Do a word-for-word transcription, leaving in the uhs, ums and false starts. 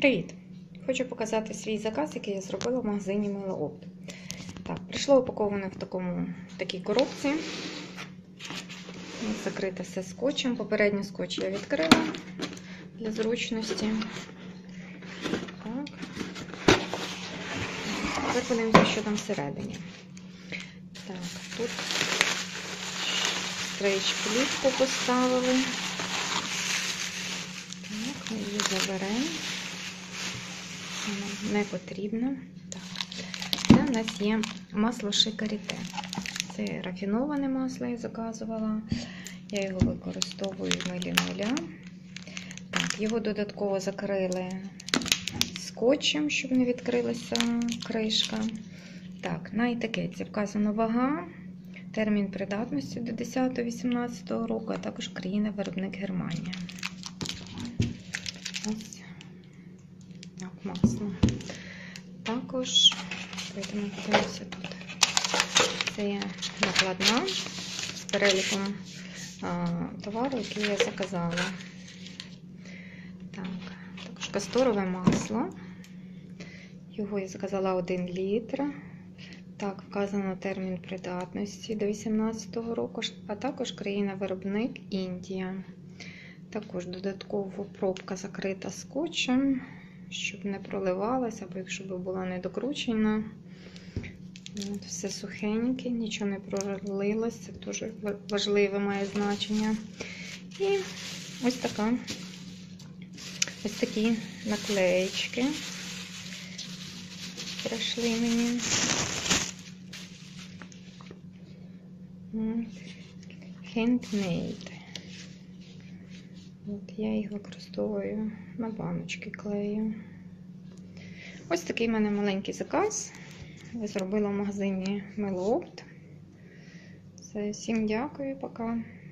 Привіт! Хочу показати свій заказ, який я зробила в магазині Милоопт. Так, прийшло упаковане в такому, в такій коробці. Закрите все скотчем. Попередній скотч я відкрила для зручності. Так. Тепер подивимося, що там всередині. Так, тут стрейч плівку поставили. Так, ми її заберемо. Вона не потрібна. Так. Це в нас є масло Шикаріте. Це рафіноване масло я заказувала. Я його використовую в милі нуля. Так, його додатково закрили скотчем, щоб не відкрилася кришка. Так, на етикетці вказано вага, термін придатності до десятого вісімнадцятого року, а також країна-виробник Германія. Ось так, масло. Також подивимося тут. Це є накладна з переліком а, товару, який я заказала. Так, також касторове масло. Його я заказала один літр. Так, вказано термін придатності до вісімнадцятого року, а також країна-виробник Індія. Також додатково пробка закрита скотчем, щоб не проливалася, або якщо б була недокручена. От, все сухеньке, нічого не пролилось, це дуже важливе має значення. І ось така, ось такі наклеєчки прийшли мені. Handmade. От, я їх використовую на баночки, клею. Ось такий в мене маленький заказ. Я зробила в магазині Милоопт. Всім дякую, пока.